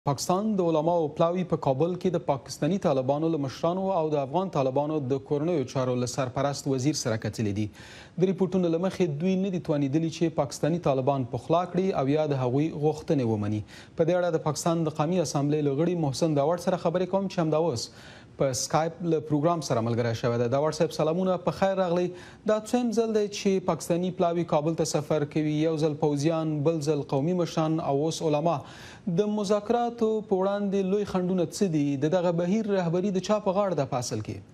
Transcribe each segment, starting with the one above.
پاکستان د علماو پلاوي په کابل کې د پاکستاني طالبانو له مشرانو او د افغان طالبانو د کورنیو چارو له سرپرست وزیر سره کتلي دي. د ریپورټونو له مخې دوی نه دي توانیدلي چې پاکستاني طالبان پخلا کړي او یا د هغوی غوښتنې ومني. په دې اړه د پاکستان د قومي اسامبلې له غړي محسن داوړ سره خبرې کوم چې همدا اوس په سکایپ له پروګرام سره ملګری شوی دی. داوړ صاحب سلامونه، په خیر راغلی. دا څویم ځل دی چې پاکستاني پلاوي کابل ته سفر کوي، یو ځل پوځیان، بل ځل قومي مشران او اوس علما. د مذاکراتو په وړاندې لوی خنډونه څه دي؟ د دغه بهیر رهبري د چا په غاړه ده په اصل کې؟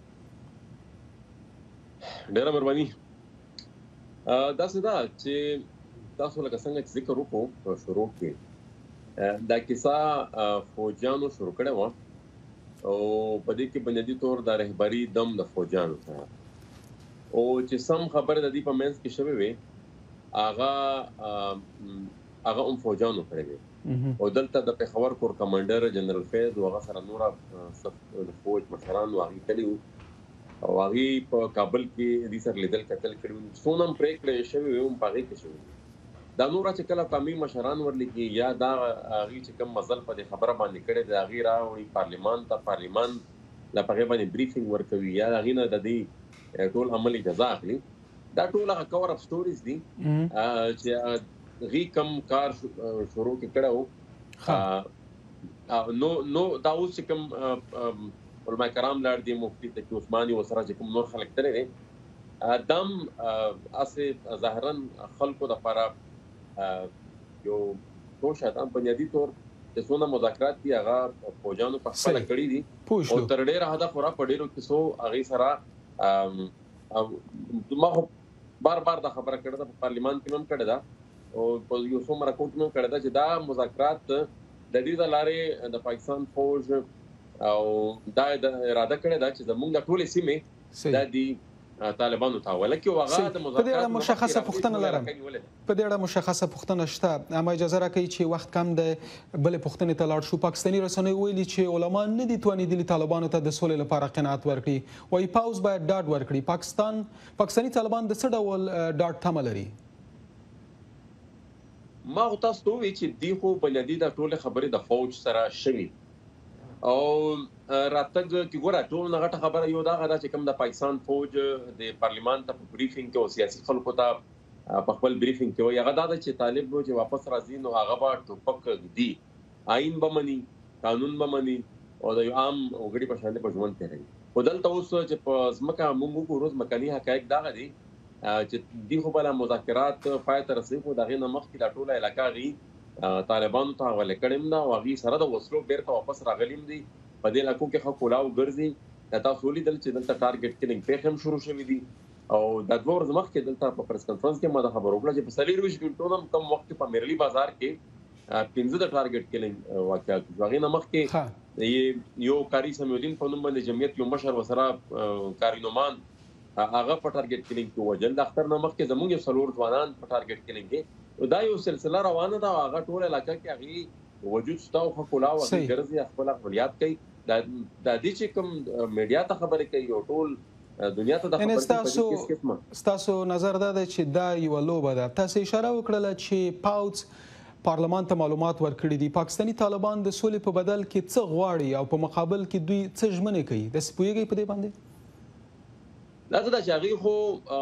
ډېره مهرباني. داسې ده چې تاسو لکه څنګه چې ذکر وکړو په شروع کې دا کیسه فوجیانو شروع کړې وه او په دې کې بنیادي طور د رهبري دم د فوجیانو څخه او چې سم خبره د دې په منځ کې شوې وي هغه هم فوجیانو کړې وي او دلته د پېښور کور کمانډر جنرال فیض او هغه سره نور فوج مشران واغې کړي وو او هغې په کابل کې دې سره لیدل کتل کړي وو. څونه هم پرېکړې شوې وي هم په هغې کې شوې وي. دا نوره چې کله قومي مشران ورلیکي یا دا هغې چې کوم مزل په دې خبره باندې کړی د هغې راوړي پارلمان ته، پارلمان له په هغې باندې بریفینګ ورکوي یا د هغې نه د دې ټول عمل اجازه اخلي. دا ټول هغه کور اف سټوریز دي چې هغې کوم کار شروع کې کړی وو. نو دا اوس چې کوم علما کرام لاړ دي، مفتي تقي عثماني ورسره چې کوم نور خلک تللی دی، دا هم هسې ظاهرا خلکو دپاره یو توشه ده. بنیادي طور چې څونه مذاکرات دي هغه فوجیانو په خپله کړي دي او تر ډېره حده پوره په ډېرو کیسو هغې سره ما خو بار بار دا خبره کړې ده، په پارلمان کې هم کړې ده او په یو څو مرکو کې هم کړې ده چې دا مذاکرات د دې د لارې د پاکستان فوج او دا اراده کړې ده چې زموږ د ټولې سیمې دا دي طالبانو ته حواله کړي او هغه د مذاکراتو په دې اړه مشخصه پوښتنه لرم. په دې اړه مشخصه پوښتنه شته، اما اجازه راکړئ چې وخت کم دی، بلې پوښتنې ته لاړ شو. پاکستاني رسنیو ویلي چې علما نه دي توانېدلي طالبانو ته د سولې لپاره قناعت ورکړي، وایي پوځ باید ډاډ ورکړي. پاکستاني طالبان د څه ډول ډاډ تمه لري؟ ما خو تاسو ته ووایي چې دې خو بنیادي دا ټولې خبرې د فوج سره شوي او راتګ کې ګوره ټول نه غټه خبره یو دغه ده چې کوم د پاکستان فوج د پارلمان ته په بریفینګ کې او سیاسي خلکو ته په خپل بریفینګ کې وایي هغه دا ده چې طالب چې واپس راځي نو هغه به ټوپک ږدي، آئین به مني، قانون به مني او د یو عام وګړي په شان په ژوند تېروي. خو دلته اوس چې په ځمکه موږ وګورو ځمکني حقایق دغه دي چې دې خو بله مذاکرات پای ته رسوي خو د هغې نه مخکې دا ټوله علاقه هغې طالبانو ته حواله کړې هم ده او هغې سره د وسلو بیرته واپس راغلي هم دي. په دې علاقو کې ښه کولاو ګرځي. تاسو ولیدل چې دلته ټارګټ کلینګ پیښې هم شروع شوي دي او دا 2 ورځې مخکې دلته په پریس کنفرنس کې ما دا خبره وکړه چې په 24 ګنټو نه کم وخت کې په میرلي بازار کې 15 د ټارګټ کلینګ واقعات دي. هغې نه مخکې یو کاري سمیودین په نوم باندې جمعیت یو مشر ورسره کارینومان هغه په ټارګټ کلینګ کې ووژل. د اختر نه مخکې زموږ یو 4 ځوانان په ټارګټ کلینګ کې. دا یو سلسله روانه ده او هغه ټول علاقه کې هغې وجود شته او ښه کولاو هغې ګرځي، خپل عملیات کوي. دا دې چې کوم میډیا ته خبرې کوي او ټول دنیا ته د خبرې کوي. ستاسو نظر دا دی چې دا یوه لوبه ده. تاسو اشاره وکړله چې پوځ پارلمان ته معلومات ورکړي دي. پاکستاني طالبان د سولې په بدل کې څه غواړي او په مقابل کې دوی څه ژمنې کوي؟ داسې پوهېږئ په دې باندې؟ دا څه ده چې هغې خو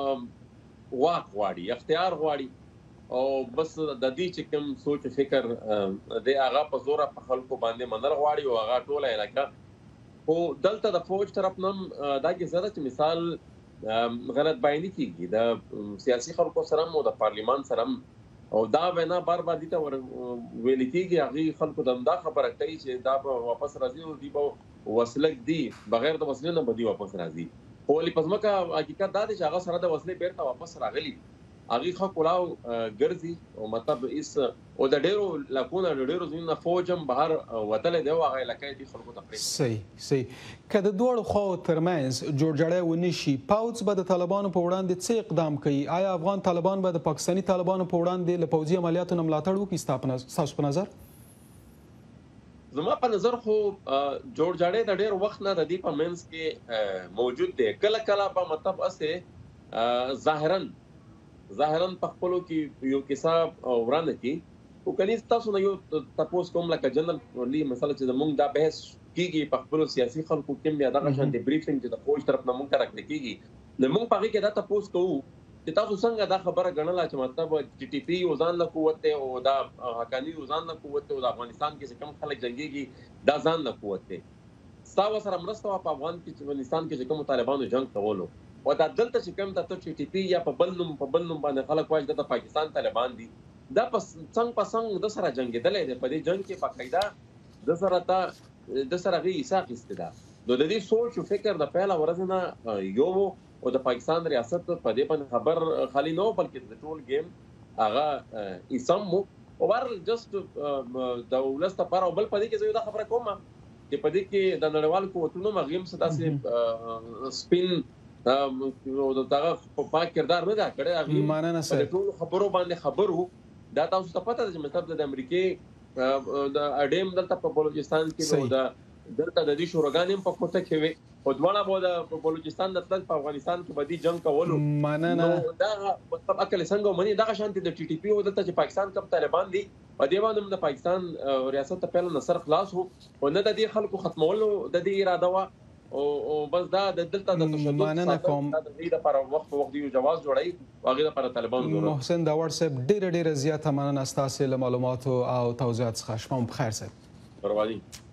واک غواړي، اختیار غواړي او بس د دې چې کوم سوچ و فکر دی هغه په زوره په خلکو باندې منل غواړي او هغه ټوله علاقه. خو دلته د فوج طرف نه هم دا کیسه ده چې مثال غلط بیاني کېږي د سیاسي خلکو سره هم او د پارلمان سره هم او دا وینا بار بار دې ته ویل کېږي. هغې خلکو ته همدا خبره کوي چې دا به واپس راځي او دوی به وسله ږدي، بغیر د وسلې نه به دوی واپس راځي. خو ولې په ځمکه حقیقت دا دی چې هغه سره د وسلې بیرته واپس راغلي، هغې ښه کولاو ګرځي او مطلب هېڅ او د ډېرو علاقو نه د ډېرو ځایونو نه فوج هم بهر وتلی دی او هغه علاقه یې دې خلکو ته پرېږدي. صحیح. که د دواړو خواو ترمنځ جوړجاړی ونه شي، پوځ به د طالبانو په وړاندې څه اقدام کوي؟ آیا افغان طالبان به د پاکستاني طالبانو په وړاندې له پوځي عملیاتو نه ملاتړ وکړي ستاسو په نظر؟ زما په نظر خو جوړجاړی د ډېر وخت نه د دې په منځ کې موجود دی. کله کله به مطلب هسې ظاهرا په خپلو کې یو کیسه ورانه کړي او کني تاسو نه یو تاسو کوم لکه جنرالي مسله چې موږ دا بحث کیږي په خپل سیاسي خلکو کې بیا دغه شان د بریفینګ چې د فوج طرف نه موږ راکړل کیږي نو موږ په کې دا تاسو کوو چې تاسو څنګه دا خبره غنل چې مطلب ټي ټي پی ځان له قوت او دا حقانی ځان له قوت او د افغانستان کې کوم خلک جنگيږي دا ځان له قوت ساو سره مرسته په افغان کې افغانستان کې کوم طالبانو جنگ کولو او دا دلته چې کوم د ټي ټي پی یا په بلنوم باندې خلک وايي د پاکستان طالبان دي دا څنګه د سره جنگیدلې ده په دې جنگ کې په قاعده د سره غي حساب استدا نو د دې سوچ او فکر د پهلا ورځ نه یو او د پاکستان ریاست په دې باندې خبر خالي نه بلکې د ټول گیم هغه ایسمو او ور جست د ولست لپاره بل په دې کې زه دا خبره کوم چې په دې کې د نړیوال قوتونو مغیم ستاسو سپین او دغه په پاک کردار نه دا کړی هغه ماننه سره ټول خبرو باندې خبرو دا تاسو ته پته ده چې مطلب د امریکای د اډیم دلته په بلوچستان کې نو دا دلته د دې شوراګانې په کوټه کې وي او دواړه به د بلوچستان د تل په افغانستان کې بدی جنگ کولو ماننه دا مطلب عقل څنګه مني دا شانتي د ټي ټي پی او دلته چې پاکستان کم طالبان دي په دې باندې د پاکستان ریاست ته پیل نصر خلاص هو او نه د دې خلکو ختمولو د دې اراده وا او بس دا د دلته د تشدد ماننه کوم د دې لپاره وخت یو جواز جوړای او هغه لپاره طالبان جوړ محسن دا واتساپ ډیره زیاته مننه ستاسو له معلوماتو او توضیحات څخه شپه بخیر سه پرواني